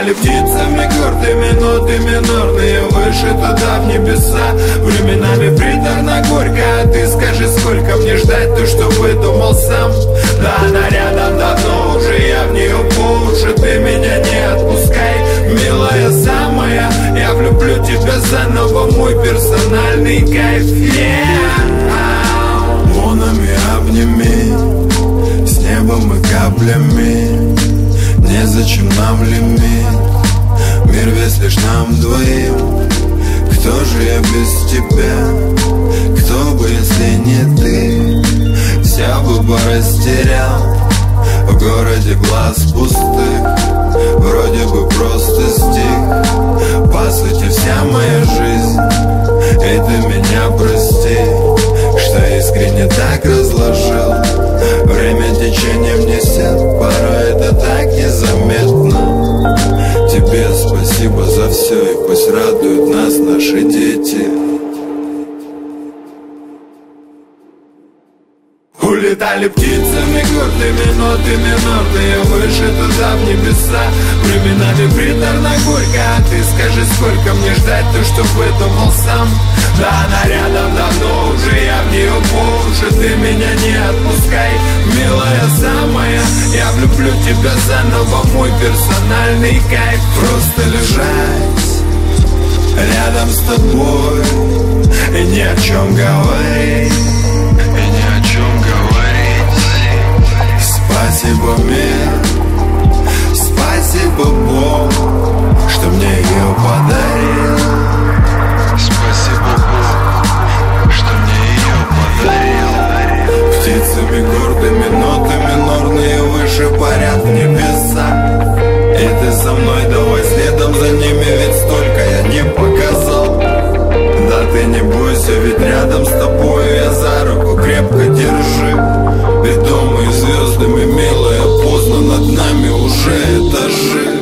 Улетали птицами гордыми, ноты минорные, выше туда в небеса. Временами приторно горько, а ты скажи, сколько мне ждать то, что выдумал сам. Да, она рядом давно уже, я в нее по уши, ты меня не отпускай, милая самая. Я влюблю тебя заново, мой персональный кайф. Монами обними, с небом и каплями. Незачем нам лимит, мир весь лишь нам двоим. Кто же я без тебя, кто бы, если не ты? Вся бы растерял в городе глаз пустых. Вроде бы просто стих, по сути вся моя жизнь. И ты меня прости, что искренне так разложил. Время течением несет, порой это так незаметно. Тебе спасибо за все, и пусть радуют нас наши дети. Улетали птицами гордыми, ноты минорные, выше туда в небеса. Временами приторно горько, а ты скажи, сколько мне ждать то, что выдумал сам. Да, она рядом давно уже, я в нее по уши, ты меня не отпускай, милая самая. Я влюблю тебя заново, мой персональный кайф. Просто лежать рядом с тобой и ни о чем говорить. Спасибо, мир, спасибо, Бог, что мне ее подарил. Спасибо, Бог, что мне ее подарил. Птицами гордыми, ноты минорные, выше парят в небеса. И ты со мной, давай следом за ними, ведь столько я не показал. Да ты не бойся, ведь рядом с тобой я за руку крепко держи. Ведомые звездами, милая, поздно, над нами уже этажи.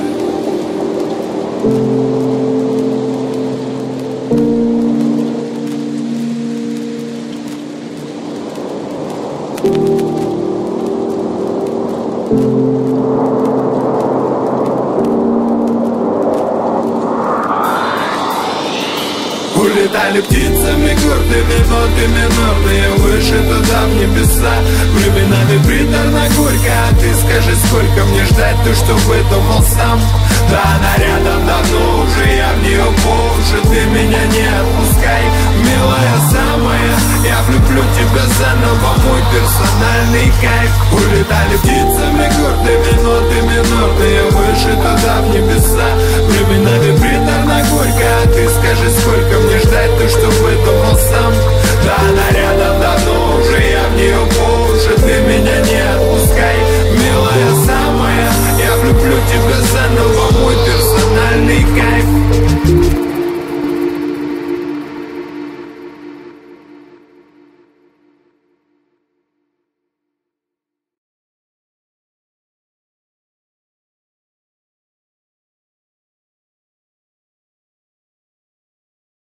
Улетали птицами гордыми, ноты минорные, выше туда в небеса. Временами приторно горько, а ты скажи, сколько мне ждать то, что выдумал сам. Да, она рядом давно уже,